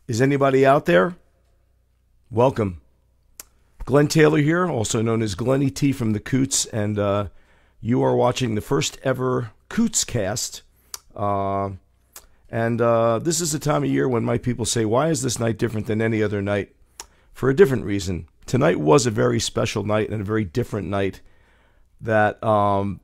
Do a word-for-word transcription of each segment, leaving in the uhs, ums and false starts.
Is anybody out there? Welcome. Glenn Taylor here, also known as Glenny T from the Kootz, and uh, you are watching the first ever Kootz Cast. Uh, and uh, this is the time of year when my people say, why is this night different than any other night? For a different reason. Tonight was a very special night and a very different night that um,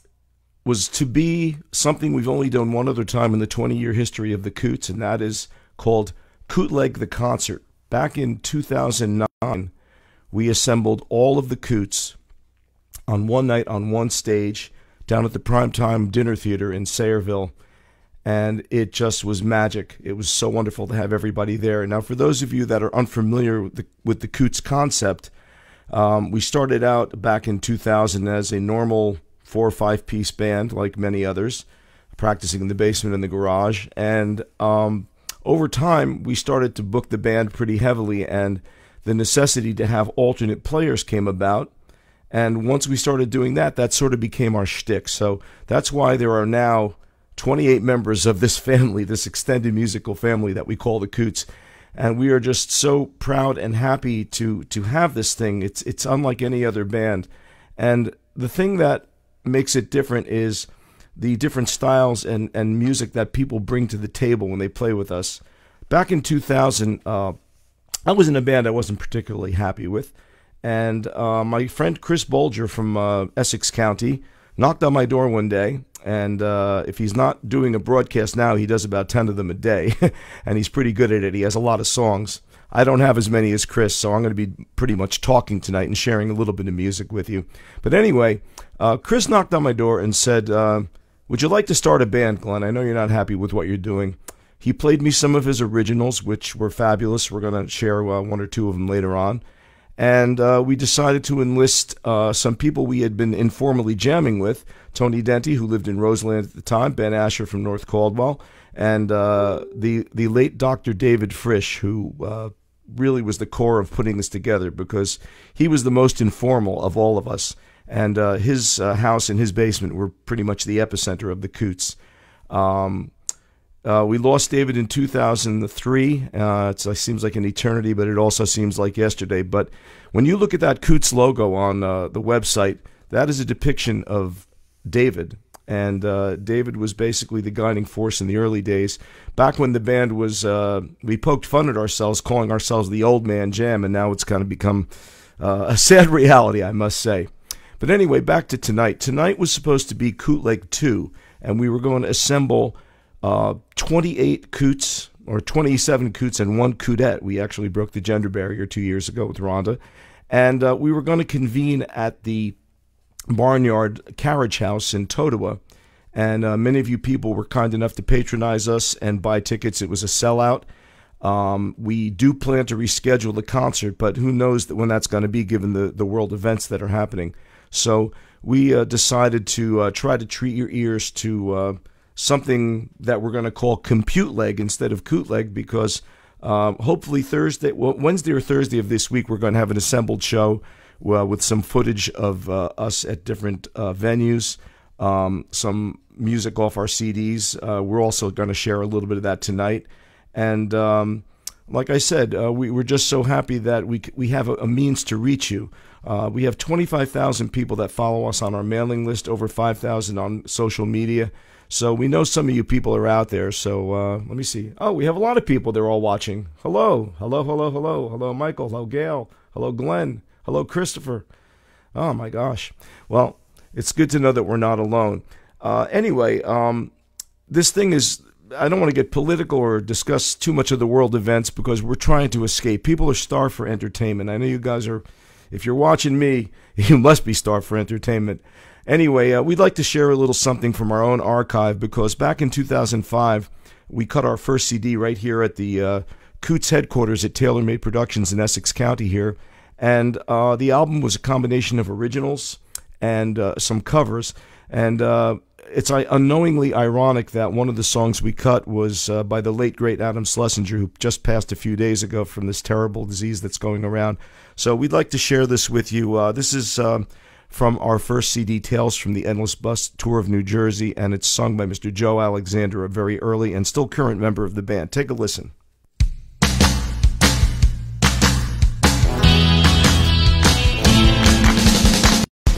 was to be something we've only done one other time in the twenty-year history of the Kootz, and that is called Kootute-Leg the Concert. Back in two thousand nine, we assembled all of the Kootz on one night on one stage down at the Primetime Dinner Theater in Sayreville, and it just was magic. It was so wonderful to have everybody there. Now, for those of you that are unfamiliar with the, with the Kootz concept, um, we started out back in two thousand as a normal four or five piece band, like many others, practicing in the basement and the garage, and um, over time, we started to book the band pretty heavily, and the necessity to have alternate players came about. And once we started doing that, that sort of became our shtick. So that's why there are now twenty-eight members of this family, this extended musical family that we call the Kootz. And we are just so proud and happy to to have this thing. It's it's unlike any other band. And the thing that makes it different is the different styles and, and music that people bring to the table when they play with us. Back in two thousand, uh, I was in a band I wasn't particularly happy with, and uh, my friend Chris Bolger from uh, Essex County knocked on my door one day, and uh, if he's not doing a broadcast now, he does about ten of them a day, and he's pretty good at it. He has a lot of songs. I don't have as many as Chris, so I'm going to be pretty much talking tonight and sharing a little bit of music with you. But anyway, uh, Chris knocked on my door and said, uh, would you like to start a band, Glenn? I know you're not happy with what you're doing. He played me some of his originals, which were fabulous. We're going to share uh, one or two of them later on. And uh, we decided to enlist uh, some people we had been informally jamming with. Tony Denti, who lived in Roseland at the time, Ben Asher from North Caldwell, and uh, the, the late Doctor David Frisch, who uh, really was the core of putting this together, because he was the most informal of all of us. And uh, his uh, house and his basement were pretty much the epicenter of the Kootz. Um, uh, we lost David in two thousand three. Uh, it's, it seems like an eternity, but it also seems like yesterday. But when you look at that Kootz logo on uh, the website, that is a depiction of David. And uh, David was basically the guiding force in the early days. Back when the band was, uh, we poked fun at ourselves, calling ourselves the Old Man Jam, and now it's kind of become uh, a sad reality, I must say. But anyway, back to tonight. Tonight was supposed to be Kootute-Leg two, and we were going to assemble uh, twenty-eight Kootz, or twenty-seven Kootz and one Kootette. We actually broke the gender barrier two years ago with Rhonda. And uh, we were going to convene at the Barnyard Carriage House in Totowa. And uh, many of you people were kind enough to patronize us and buy tickets. It was a sellout. Um, we do plan to reschedule the concert, but who knows that when that's going to be, given the, the world events that are happening. So we uh, decided to uh, try to treat your ears to uh, something that we're going to call Compute-Leg instead of Koot-Leg, because uh, hopefully Thursday, well, Wednesday or Thursday of this week, we're going to have an assembled show uh, with some footage of uh, us at different uh, venues, um, some music off our C Ds. Uh, we're also going to share a little bit of that tonight. And um, like I said, uh, we, we're just so happy that we, we have a, a means to reach you. Uh, we have twenty-five thousand people that follow us on our mailing list, over five thousand on social media. So we know some of you people are out there. So uh, let me see. Oh, we have a lot of people. They're all watching. Hello. Hello, hello, hello. Hello, Michael. Hello, Gail. Hello, Glenn. Hello, Christopher. Oh, my gosh. Well, it's good to know that we're not alone. Uh, anyway, um, this thing is, I don't want to get political or discuss too much of the world events, because we're trying to escape. People are starved for entertainment. I know you guys are, if you're watching me, you must be starved for entertainment. Anyway, uh, we'd like to share a little something from our own archive, because back in two thousand five, we cut our first C D right here at the uh, Kootz headquarters at Taylor Made Productions in Essex County here. And uh, the album was a combination of originals and uh, some covers. And uh, it's uh, unknowingly ironic that one of the songs we cut was uh, by the late, great Adam Schlesinger, who just passed a few days ago from this terrible disease that's going around. So we'd like to share this with you. Uh, this is uh, from our first C D, Tales from the Endless Bus Tour of New Jersey, and it's sung by Mister Joe Alexander, a very early and still current member of the band. Take a listen.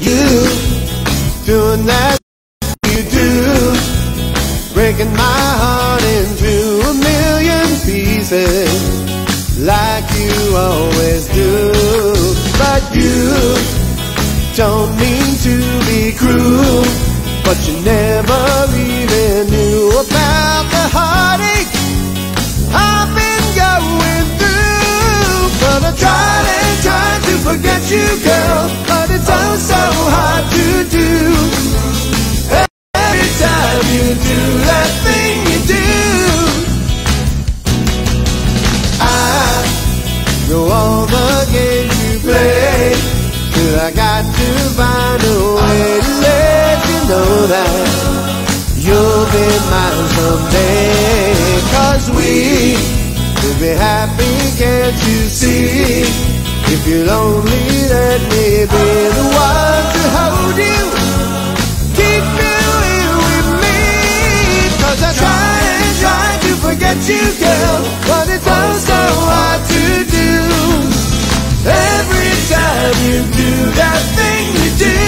doing that you do, breaking my heart into a million pieces, like you always do. But you don't mean to be cruel, but you never even knew about the heartache I've been going through. But I tried and tried to forget you, girl, but it's oh so hard to do. Every time you do that thing you do, I know all the games you play, till I got to find a way to let you know that you'll be mine someday. Cause we will be happy, can't you see? If you'll only let me be the one to hold you, keep you here with me. Cause I tried and tried to forget you, girl, but it's oh so hard to do. Every time you do that thing you do,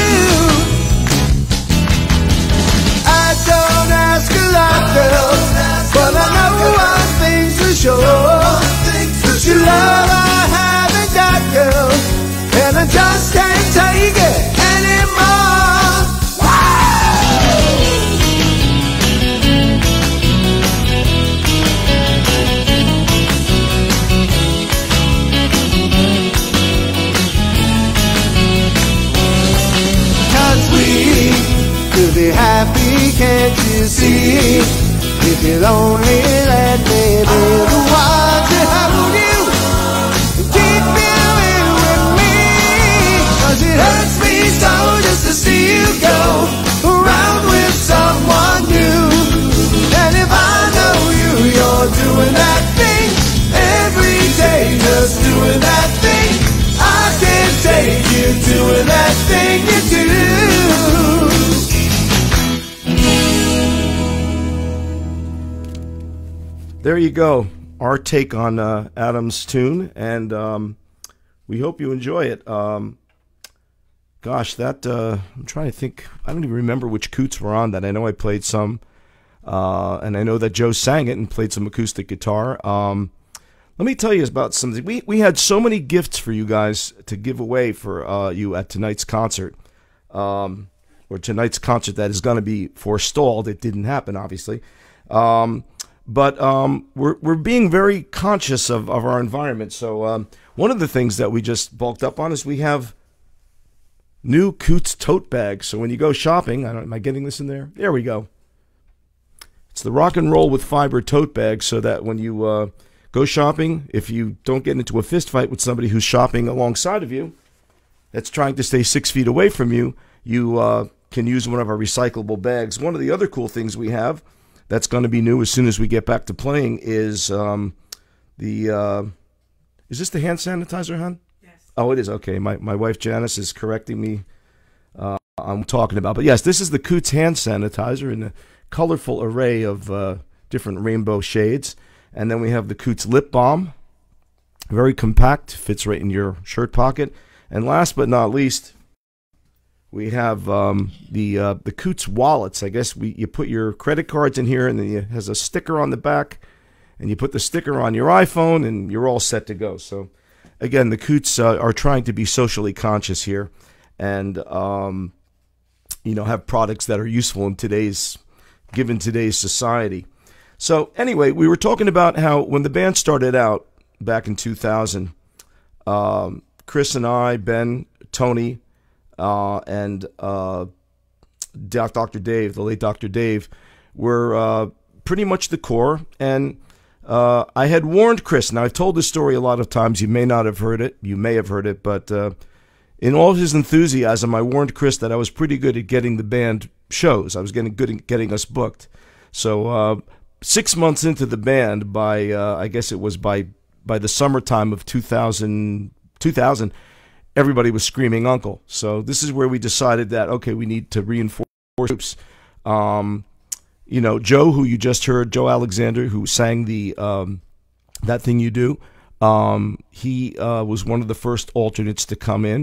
I don't ask a lot, girl, but I know one thing's for sure, that your love I haven't got, girl, and I just can't take it anymore. Cause we could be happy, can't you see? If you'll only let me be the one to hold you, keep you in with me. Cause it hurts me so just to see you go around with someone new. And if I know you, you're doing that thing every day, just doing that thing, I can't take you doing that thing you do. There you go, our take on uh, Adam's tune, and um, we hope you enjoy it. Um, gosh, that, uh, I'm trying to think, I don't even remember which Kootz were on that. I know I played some, uh, and I know that Joe sang it and played some acoustic guitar. Um, let me tell you about something. We, we had so many gifts for you guys to give away for uh, you at tonight's concert, um, or tonight's concert that is going to be forestalled. It didn't happen, obviously. Um, But um, we're we're being very conscious of, of our environment. So um, one of the things that we just bulked up on is we have new Kootz tote bags. So when you go shopping, I don't, am I getting this in there? There we go. It's the rock and roll with fiber tote bag, so that when you uh, go shopping, if you don't get into a fist fight with somebody who's shopping alongside of you, that's trying to stay six feet away from you, you uh, can use one of our recyclable bags. One of the other cool things we have that's going to be new as soon as we get back to playing is um, the, uh, is this the hand sanitizer, hon? Yes. Oh, it is. Okay. My, my wife Janice is correcting me uh, I'm talking about. But yes, this is the Kootz hand sanitizer in a colorful array of uh, different rainbow shades. And then we have the Kootz lip balm. Very compact, fits right in your shirt pocket. And last but not least, we have um, the uh, the Kootz wallets. I guess we you put your credit cards in here, and then it has a sticker on the back, and you put the sticker on your iPhone, and you're all set to go. So, again, the Kootz uh, are trying to be socially conscious here, and um, you know, have products that are useful in today's given today's society. So, anyway, we were talking about how when the band started out back in two thousand, um, Chris and I, Ben, Tony. Uh, and uh, Doctor Dave, the late Doctor Dave, were uh, pretty much the core. And uh, I had warned Chris, and I've told this story a lot of times. You may not have heard it. You may have heard it. But uh, in all his enthusiasm, I warned Chris that I was pretty good at getting the band shows. I was getting good at getting us booked. So uh, six months into the band, by uh, I guess it was by, by the summertime of two thousand, two thousand, everybody was screaming uncle. So this is where we decided that, okay, we need to reinforce troops. Um, you know, Joe, who you just heard, Joe Alexander, who sang the um, That Thing You Do, um, he uh, was one of the first alternates to come in.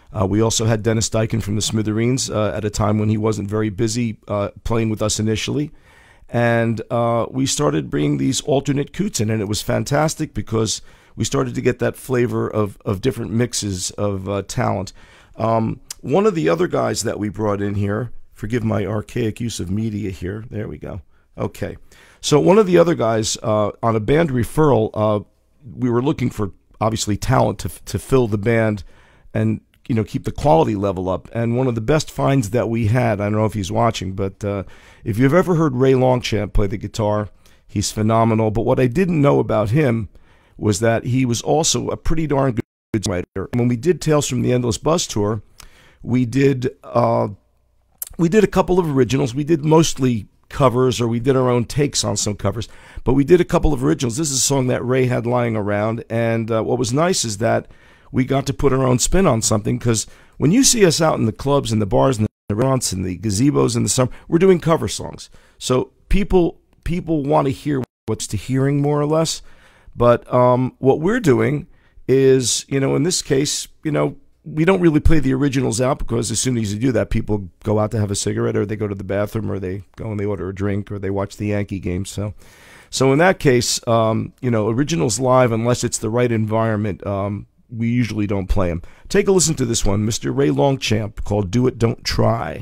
Uh, we also had Dennis Dyken from the Smithereens uh, at a time when he wasn't very busy uh, playing with us initially. And uh, we started bringing these alternate Kootz in, and it was fantastic because we started to get that flavor of, of different mixes of uh, talent. Um, one of the other guys that we brought in here, forgive my archaic use of media here. There we go. Okay. So one of the other guys uh, on a band referral, uh, we were looking for, obviously, talent to, to fill the band and, you know, keep the quality level up. And one of the best finds that we had, I don't know if he's watching, but uh, if you've ever heard Ray Longchamp play the guitar, he's phenomenal. But what I didn't know about him was that he was also a pretty darn good writer. When we did Tales from the Endless Bus Tour, we did uh, we did a couple of originals. We did mostly covers, or we did our own takes on some covers, but we did a couple of originals. This is a song that Ray had lying around, and uh, what was nice is that we got to put our own spin on something, because when you see us out in the clubs and the bars and the restaurants and the gazebos in the summer, we're doing cover songs. So people people want to hear what's to hearing, more or less. But um, what we're doing is, you know, in this case, you know, we don't really play the originals out, because as soon as you do that, people go out to have a cigarette, or they go to the bathroom, or they go and they order a drink, or they watch the Yankee game. So, so in that case, um, you know, originals live, unless it's the right environment, um, we usually don't play them. Take a listen to this one, Mister Ray Longchamp, called "Do It, Don't Try."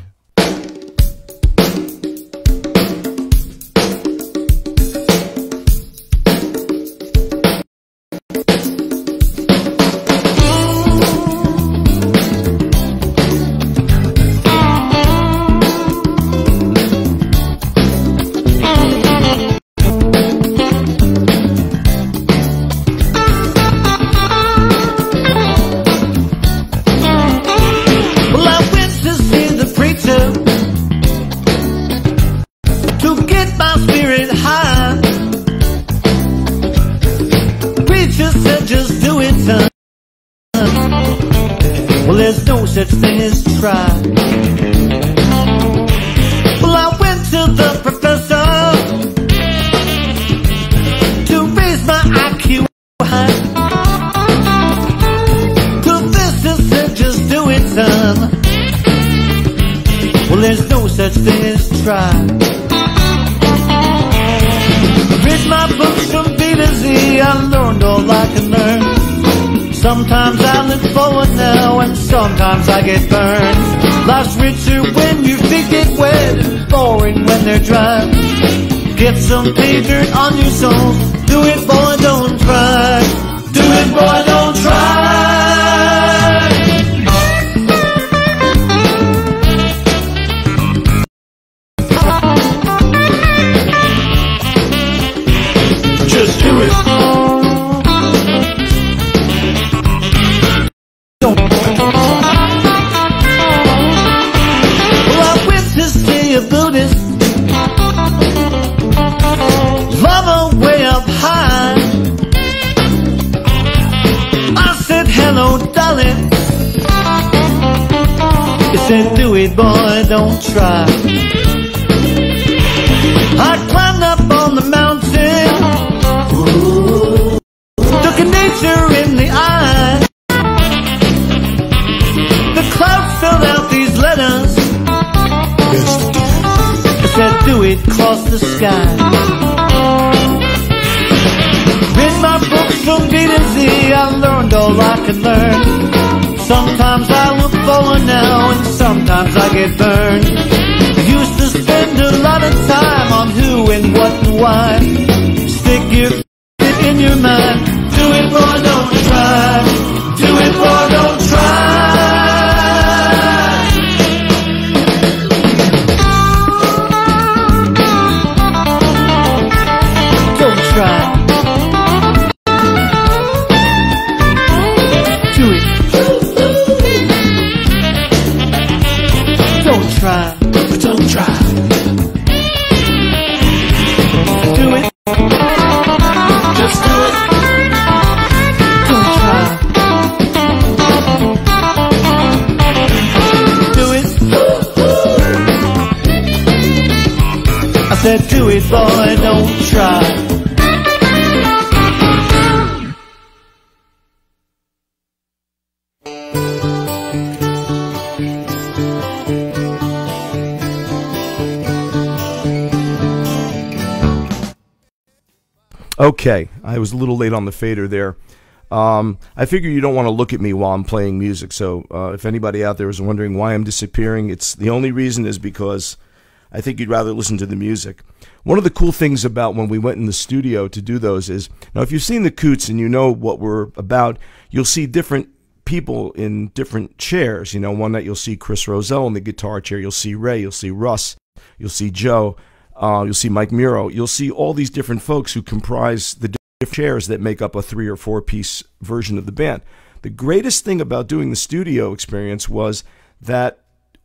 Well, there's no such thing as try. Well, I went to the professor to raise my I Q high. Professor said just do it, son. Well, there's no such thing as try. I read my books from B to Z, I learned all I can learn. Sometimes I look forward now, and sometimes I get burned. Life's richer when your feet get wet, and boring when they're dry. Get some pay dirt on your soul. Do it, boy, don't try. Do it, boy, don't try. Just do it. Hello, darling. He said, do it, boy, don't try. I climbed up on the mountain, looking nature in the eye. The clouds filled out these letters. He said, do it, cross the sky. Read my books from B to Z, I learned all I can learn. Sometimes I look forward now, and sometimes I get burned. I used to spend a lot of time on who and what and why. Stick your f*** in your mind. Do it, boy, don't try. Do it, boy, don't try. Don't try. Try, but don't try. Do it. Just do it. Don't try. Do it. I said do it, boy, don't try. Okay, I was a little late on the fader there. Um, I figure you don't want to look at me while I'm playing music, so uh, if anybody out there is wondering why I'm disappearing, it's the only reason is because I think you'd rather listen to the music. One of the cool things about when we went in the studio to do those is, now if you've seen the Kootz and you know what we're about, you'll see different people in different chairs. You know, one that you'll see Chris Roselle in the guitar chair, you'll see Ray, you'll see Russ, you'll see Joe, uh, you'll see Mike Miro, you'll see all these different folks who comprise the different chairs that make up a three or four piece version of the band. The greatest thing about doing the studio experience was that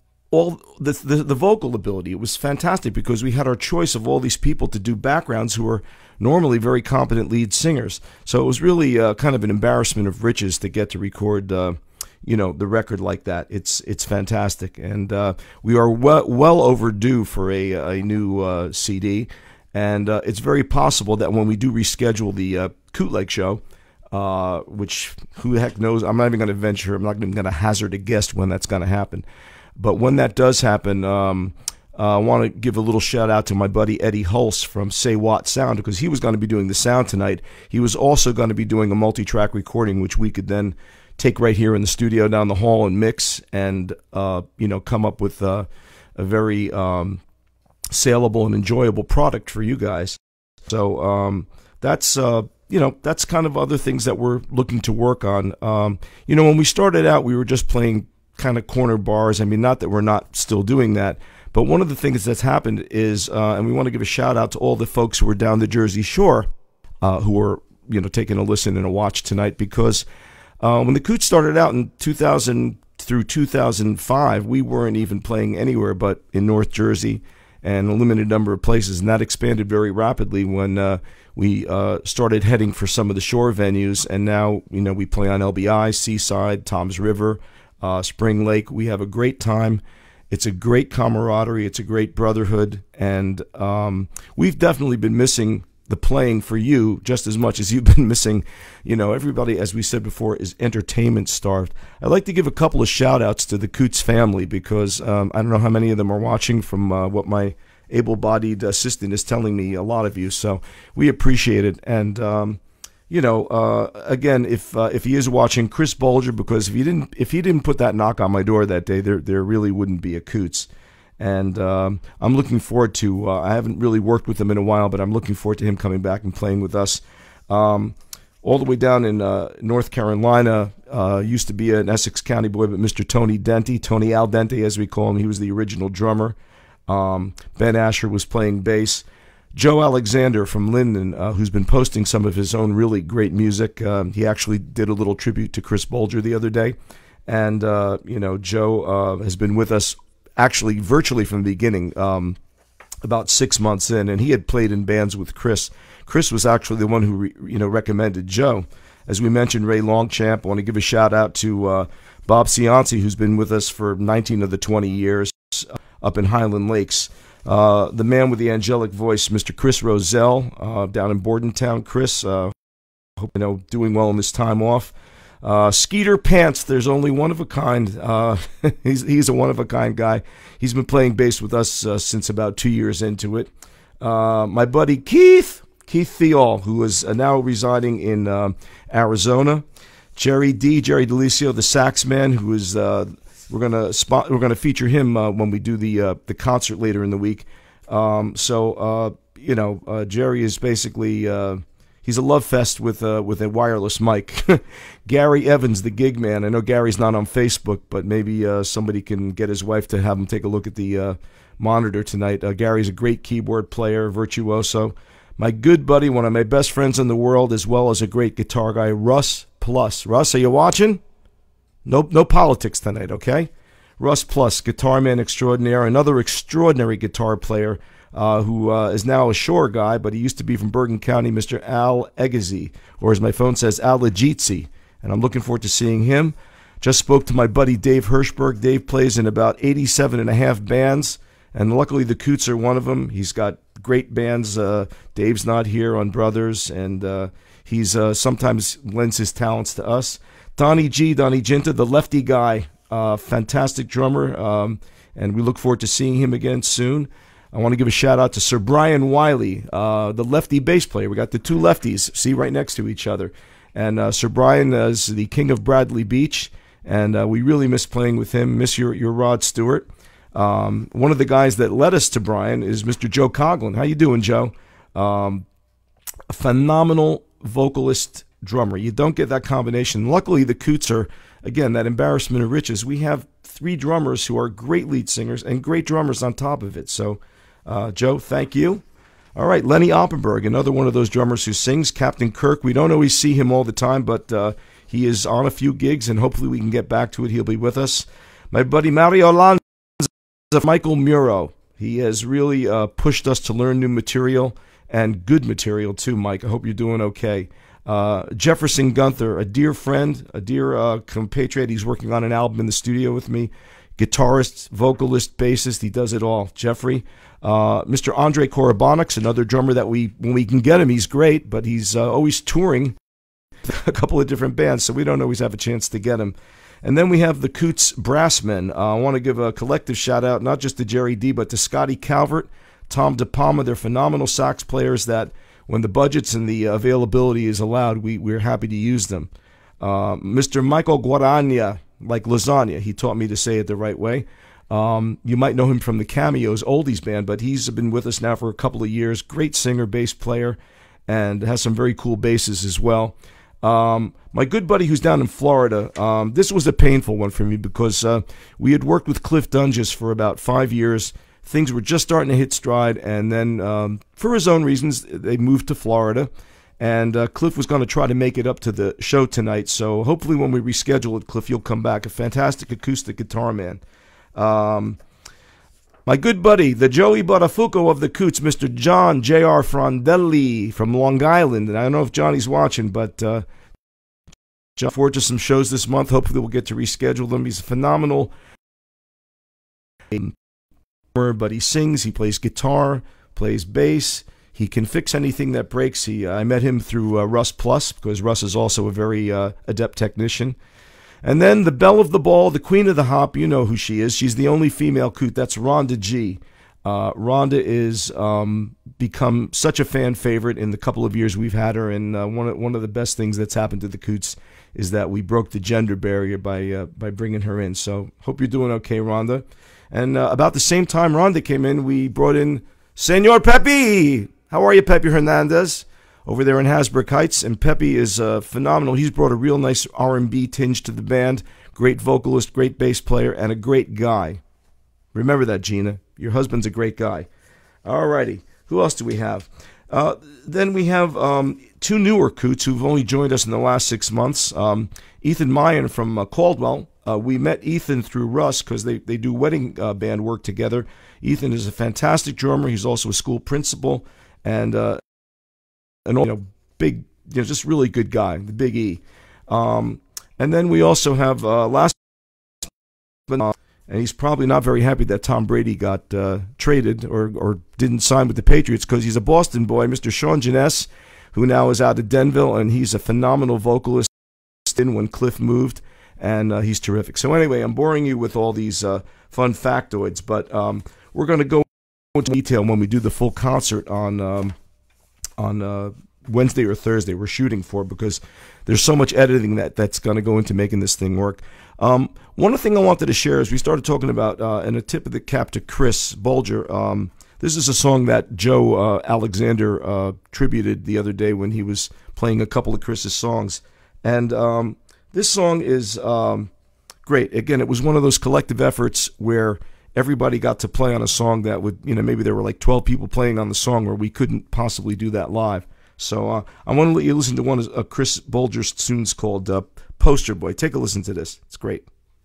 all the, the the vocal ability, it was fantastic because we had our choice of all these people to do backgrounds who are normally very competent lead singers. So it was really uh, kind of an embarrassment of riches to get to record uh, you know, the record like that. It's it's fantastic, and uh, we are well, well overdue for a, a new uh, C D. And uh, it's very possible that when we do reschedule the uh, Kootz-LEG show, uh, which who the heck knows, I'm not even going to venture, I'm not even going to hazard a guess when that's going to happen. But when that does happen, um, uh, I want to give a little shout out to my buddy Eddie Hulse from Say What Sound, because he was going to be doing the sound tonight. He was also going to be doing a multi-track recording, which we could then take right here in the studio down the hall and mix and, uh, you know, come up with uh, a very Um, saleable and enjoyable product for you guys. So um, that's uh, you know, that's kind of other things that we're looking to work on. Um, you know, when we started out, we were just playing kind of corner bars. I mean, not that we're not still doing that, but one of the things that's happened is, uh, and we want to give a shout out to all the folks who are down the Jersey Shore, uh, who are, you know, taking a listen and a watch tonight, because uh, when the Kootz started out in two thousand through two thousand five, we weren't even playing anywhere but in North Jersey and a limited number of places, and that expanded very rapidly when uh, we uh, started heading for some of the shore venues, and now, you know, we play on L B I, Seaside, Toms River, uh, Spring Lake. We have a great time. It's a great camaraderie. It's a great brotherhood, and um, we've definitely been missing the playing for you just as much as you've been missing. You know, everybody, as we said before, is entertainment starved. I'd like to give a couple of shout outs to the Kootz family, because um, I don't know how many of them are watching from uh, what my able-bodied assistant is telling me, a lot of you. So we appreciate it. And, um, you know, uh, again, if uh, if he is watching, Chris Bolger, because if he didn't if he didn't put that knock on my door that day, there there really wouldn't be a Kootz. And um, I'm looking forward to, uh, I haven't really worked with him in a while, but I'm looking forward to him coming back and playing with us. Um, all the way down in uh, North Carolina, uh, used to be an Essex County boy, but Mister Tony Dente, Tony Al Dente as we call him, he was the original drummer. Um, Ben Asher was playing bass. Joe Alexander from Linden, uh, who's been posting some of his own really great music. Um, he actually did a little tribute to Chris Bolger the other day. And, uh, you know, Joe uh, has been with us actually virtually from the beginning, um, about six months in, and he had played in bands with Chris. Chris was actually the one who re, you know recommended Joe. As we mentioned, Ray Longchamp. I want to give a shout out to uh, Bob Cianci, who's been with us for nineteen of the twenty years uh, up in Highland Lakes. Uh, the man with the angelic voice, Mister Chris Roselle, uh, down in Bordentown. Chris, uh, hope you know doing well in this time off. Uh, Skeeter Pants, there's only one of a kind. Uh, he's he's a one of a kind guy. He's been playing bass with us uh, since about two years into it. Uh, my buddy Keith, Keith Theall, who is uh, now residing in uh, Arizona. Jerry D, Jerry DeLisio, the sax man, who is uh, we're gonna spot we're gonna feature him uh, when we do the uh, the concert later in the week. Um, so uh, you know, uh, Jerry is basically. Uh, He's a love fest with uh, with a wireless mic. Gary Evans, the gig man. I know Gary's not on Facebook, but maybe uh, somebody can get his wife to have him take a look at the uh, monitor tonight. Uh, Gary's a great keyboard player, virtuoso. My good buddy, one of my best friends in the world, as well as a great guitar guy, Russ Plus. Russ, are you watching? No, no politics tonight, okay? Russ Plus, guitar man extraordinaire, another extraordinary guitar player. Uh, who uh, is now a shore guy, but he used to be from Bergen County, Mister Al Egazi, or as my phone says, Al Legizzi, and I'm looking forward to seeing him. Just spoke to my buddy Dave Hirschberg. Dave plays in about eighty-seven and a half bands, and luckily the Kootz are one of them. He's got great bands. Uh, Dave's not here on Brothers, and uh, he's uh, sometimes lends his talents to us. Donnie G, Donnie Ginta, the lefty guy, uh, fantastic drummer, um, and we look forward to seeing him again soon. I want to give a shout out to Sir Brian Wiley, uh, the lefty bass player. We got the two lefties, see, right next to each other. And uh, Sir Brian is the king of Bradley Beach, and uh, we really miss playing with him. Miss your, your Rod Stewart. Um, one of the guys that led us to Brian is Mister Joe Coughlin. How you doing, Joe? Um, a phenomenal vocalist drummer. You don't get that combination. Luckily, the Kootz are, again, that embarrassment of riches. We have three drummers who are great lead singers and great drummers on top of it. So, uh, Joe, thank you. All right, Lenny Oppenberg, another one of those drummers who sings. Captain Kirk, we don't always see him all the time, but uh, he is on a few gigs, and hopefully we can get back to it. He'll be with us. My buddy Mario Lanza, Michael Muro. He has really uh, pushed us to learn new material, and good material too, Mike. I hope you're doing okay. Uh, Jefferson Gunther, a dear friend, a dear uh, compatriot. He's working on an album in the studio with me. Guitarist, vocalist, bassist, he does it all. Jeffrey. Uh, Mister Andre Korobonics, another drummer that we, when we can get him, he's great, but he's uh, always touring a couple of different bands, so we don't always have a chance to get him. And then we have the Kootz Brassmen. Uh, I want to give a collective shout-out, not just to Jerry D, but to Scotty Calvert, Tom DePalma. They're phenomenal sax players that, when the budgets and the availability is allowed, we, we're happy to use them. Uh, Mister Michael Guaragna, like lasagna. He taught me to say it the right way. Um, you might know him from the Cameos Oldies band, but he's been with us now for a couple of years. Great singer, bass player, and has some very cool basses as well. Um, my good buddy who's down in Florida, um, this was a painful one for me because uh, we had worked with Cliff Dunges for about five years. Things were just starting to hit stride, and then um, for his own reasons, they moved to Florida. And uh, Cliff was going to try to make it up to the show tonight, so hopefully when we reschedule it, Cliff, you'll come back. A fantastic acoustic guitar man. Um, my good buddy, the Joey Buttafuoco of the Kootz, Mister John J R Frondelli from Long Island. And I don't know if Johnny's watching, but uh, John forward to some shows this month. Hopefully we'll get to reschedule them. He's a phenomenal but he sings, he plays guitar, plays bass. He can fix anything that breaks. He, uh, I met him through uh, Russ Plus, because Russ is also a very uh, adept technician. And then the belle of the ball, the queen of the hop, you know who she is. She's the only female Koot. That's Rhonda G. Uh, Rhonda is um, become such a fan favorite in the couple of years we've had her, and uh, one of, one of the best things that's happened to the Kootz is that we broke the gender barrier by uh, by bringing her in. So hope you're doing okay, Rhonda. And uh, about the same time Rhonda came in, we brought in Senor Pepe. How are you, Pepe Hernandez? Over there in Hasbrook Heights, and Pepe is uh, phenomenal. He's brought a real nice R and B tinge to the band. Great vocalist, great bass player, and a great guy. Remember that, Gina. Your husband's a great guy. All righty. Who else do we have? Uh, then we have um, two newer Kootz who've only joined us in the last six months. Um, Ethan Mayan from uh, Caldwell. Uh, we met Ethan through Russ because they, they do wedding uh, band work together. Ethan is a fantastic drummer. He's also a school principal. And... Uh, And you know, big, you know, just really good guy, the Big E. Um, and then we also have uh, last, uh, and he's probably not very happy that Tom Brady got uh, traded or or didn't sign with the Patriots, because he's a Boston boy, Mister Sean Jeunesse, who now is out of Denville, and he's a phenomenal vocalist. When Cliff moved, and uh, he's terrific. So anyway, I'm boring you with all these uh, fun factoids, but um, we're going to go into detail when we do the full concert on. Um, on uh, Wednesday or Thursday we're shooting for, because there's so much editing that, that's going to go into making this thing work. Um, one thing I wanted to share is we started talking about, uh, and a tip of the cap to Chris Bolger, um, this is a song that Joe uh, Alexander uh, tributed the other day when he was playing a couple of Chris's songs. And um, this song is um, great. Again, it was one of those collective efforts where everybody got to play on a song that would, you know, maybe there were like twelve people playing on the song where we couldn't possibly do that live. So uh, I want to let you listen to one of uh, Chris Bolger's tunes called uh, Poster Boy. Take a listen to this. It's great.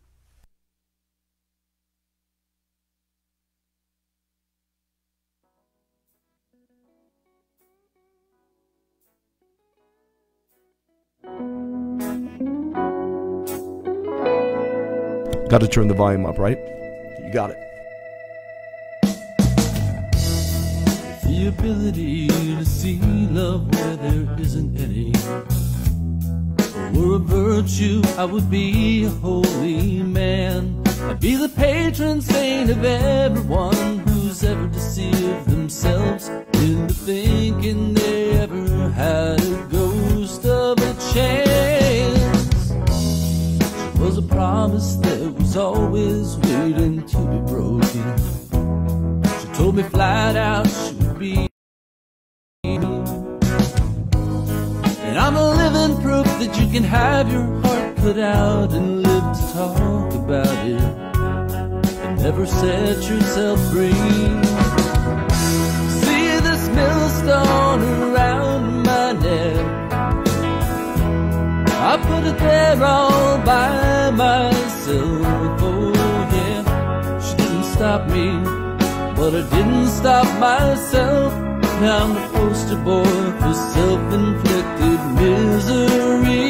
Got to turn the volume up, right? You got it. The ability to see love where there isn't any. If it were a virtue, I would be a holy man. I'd be the patron saint of everyone who who's ever deceived themselves into thinking they ever had a ghost of a chance. She was a promise that was always waiting to be broken. She told me flat out she would be, and I'm a living proof that you can have your heart cut out and live to talk about it and never set yourself free. See this millstone around my neck, I put it there all by myself. Oh yeah, she didn't stop me, but I didn't stop myself. Now I'm the poster boy for self-inflicted misery.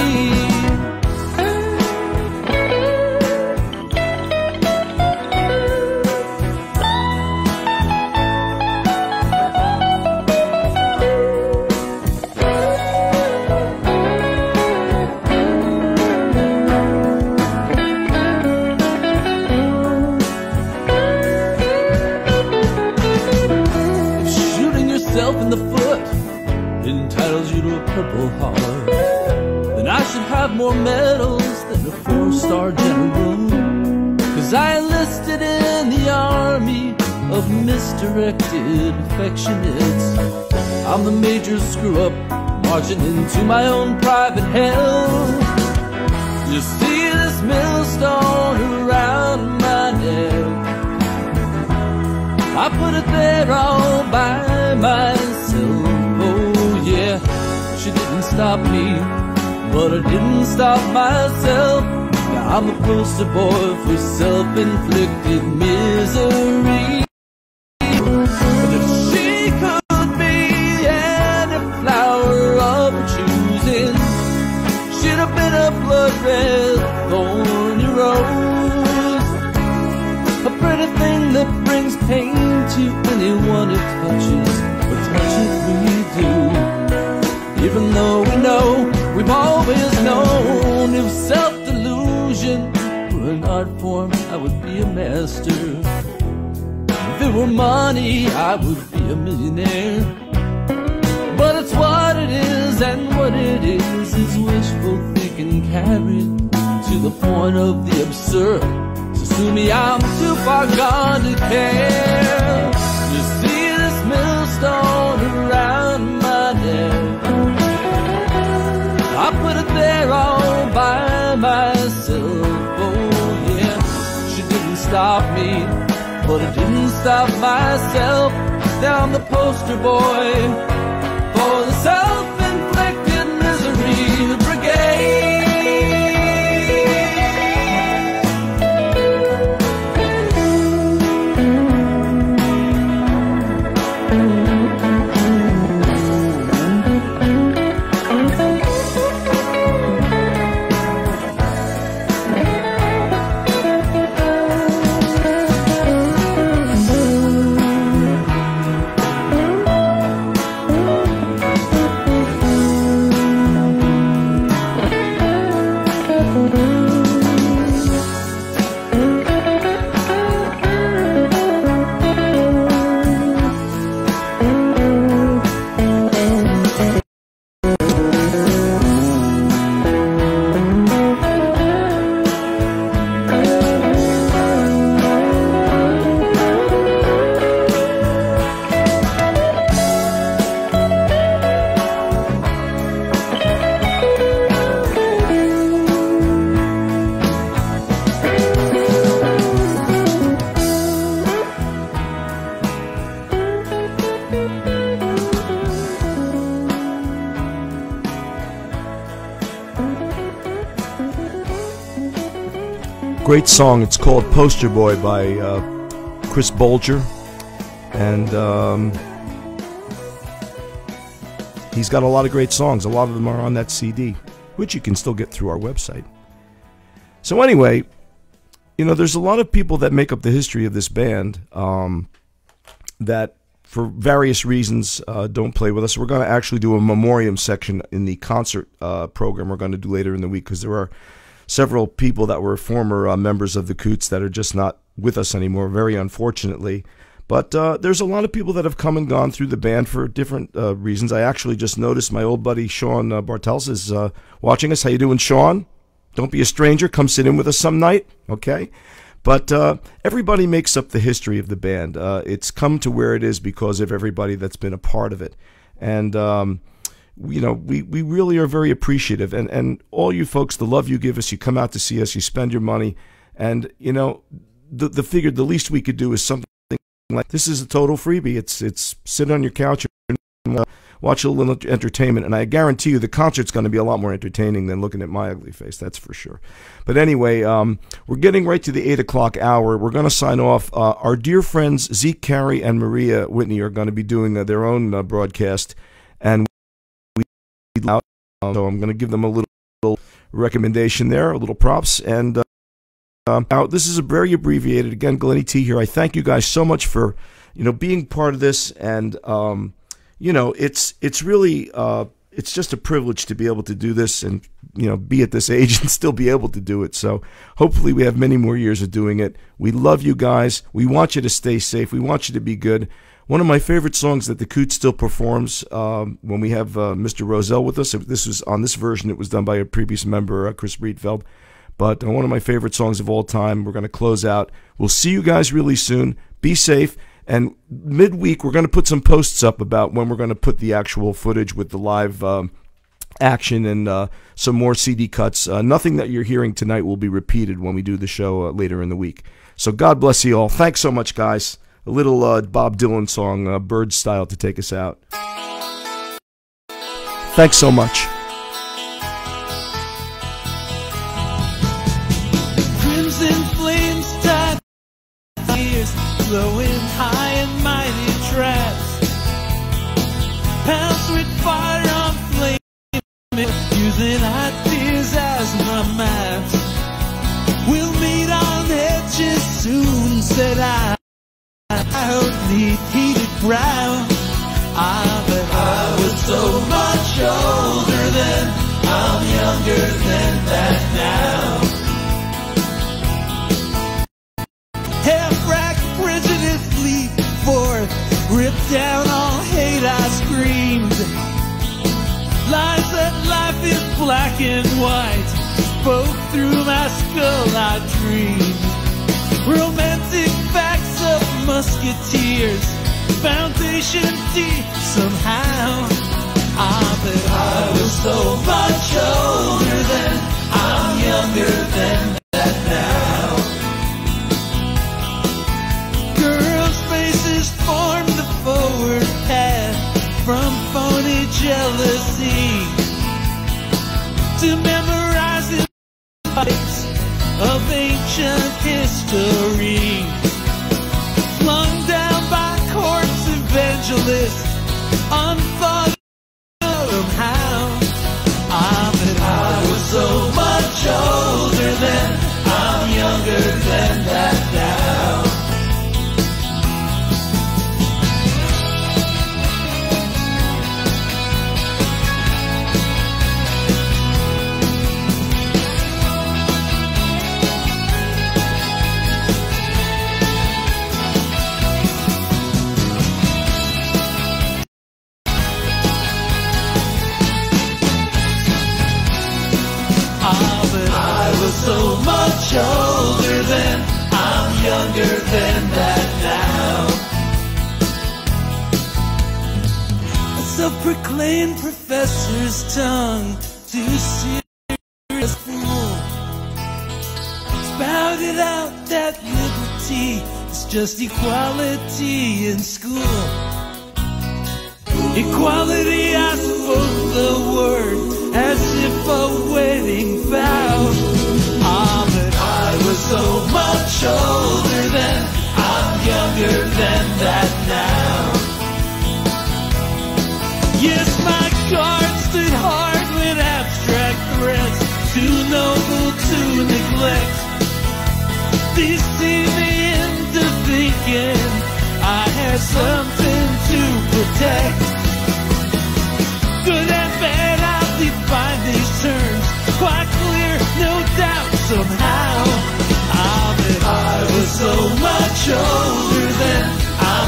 In the foot entitles you to a Purple Heart, then I should have more medals than a four-star general, 'cause I enlisted in the army of misdirected affectionates. I'm the major screw-up marching into my own private hell. You see this millstone around my neck, I put it there all by myself. Oh yeah, she didn't stop me, but I didn't stop myself. Now I'm a poster boy for self-inflicted misery. And if she could be any flower of her choosing, she'd have been a blood-red thorny rose, a pretty thing that brings pain to anyone it touches, but touch it we do. Even though we know, we've always known, if self-delusion were an art form, I would be a master. If it were money, I would be a millionaire. But it's what it is, and what it is is wishful thinking carried to the point of the absurd. To me, I'm too far gone to care. You see this millstone around my neck, I put it there all by myself. Oh yeah, she didn't stop me, but I didn't stop myself. Now I'm the poster boy for the self-inflicted misery brigade. Great song. It's called Poster Boy by uh, Chris Bolger. And um, he's got a lot of great songs. A lot of them are on that C D, which you can still get through our website. So anyway, you know, there's a lot of people that make up the history of this band um, that for various reasons uh, don't play with us. We're going to actually do a memoriam section in the concert uh, program we're going to do later in the week, because there are several people that were former uh, members of the Kootz that are just not with us anymore, very unfortunately. But uh, there's a lot of people that have come and gone through the band for different uh, reasons. I actually just noticed my old buddy Sean uh, Bartels is uh, watching us. How you doing, Sean? Don't be a stranger. Come sit in with us some night, okay? But uh, everybody makes up the history of the band. Uh, it's come to where it is because of everybody that's been a part of it. And, um, you know, we, we really are very appreciative. And, and all you folks, the love you give us, you come out to see us, you spend your money. And, you know, the, the figure, the least we could do is something like this is a total freebie. It's it's sit on your couch and uh, watch a little entertainment, and I guarantee you the concert's going to be a lot more entertaining than looking at my ugly face. That's for sure. But anyway, um, we're getting right to the eight o'clock hour. We're going to sign off. Uh, our dear friends Zeke Carey and Maria Whitney are going to be doing uh, their own uh, broadcast, and we so I'm going to give them a little, little recommendation there, a little props, and. Uh, Um, now, this is a very abbreviated. Again, Glennie T here. I thank you guys so much for, you know, being part of this, and um, you know, it's it's really uh, it's just a privilege to be able to do this, and you know, be at this age and still be able to do it. So hopefully, we have many more years of doing it. We love you guys. We want you to stay safe. We want you to be good. One of my favorite songs that the Kootz still performs um, when we have uh, Mister Roselle with us. This was on this version. It was done by a previous member, uh, Chris Breedfeld. But one of my favorite songs of all time. We're going to close out. We'll see you guys really soon. Be safe. And midweek, we're going to put some posts up about when we're going to put the actual footage with the live um, action and uh, some more C D cuts. Uh, nothing that you're hearing tonight will be repeated when we do the show uh, later in the week. So God bless you all. Thanks so much, guys. A little uh, Bob Dylan song, uh, Bird Style, to take us out. Thanks so much. In flames, tied tears, blowing high and mighty traps. Pounds with fire on flame, using ideas as my maps. We'll meet on edges soon, said I. I hope need heated brow. I bet I was so much older then. I'm younger than that now. Half-rack prejudice leap forth, ripped down all hate I screamed. Lies that life is black and white, spoke through my skull I dreamed. Romantic facts of musketeers, foundation deep somehow. I bet I was so much older then, I'm younger than that now. Form the forward path from phony jealousy to memorizing facts of ancient history, flung down by courts evangelists, unthought of how. I bet I was so much older then, I'm younger than that now. So much older than, I'm younger than that now. A self-proclaimed professor's tongue, too serious fool, spouted out that liberty is just equality in school. Equality, I spoke the word as if a wedding vow. Ah, but I was so much older then, I'm younger than that now. Yes, my guard stood hard with abstract threats, too noble to neglect. Deceived me into thinking I had something to protect. Good and bad, I'll define these terms, quite clear, no doubt somehow. I bet I was so much older then, I'm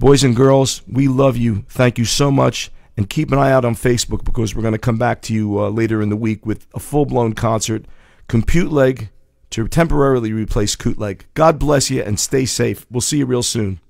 Boys and girls, we love you. Thank you so much. And keep an eye out on Facebook because we're going to come back to you uh, later in the week with a full-blown concert, Compute-Leg, to temporarily replace Kootz-Leg. God bless you and stay safe. We'll see you real soon.